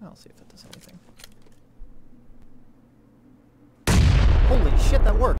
I'll see if it does anything. Holy shit, that worked!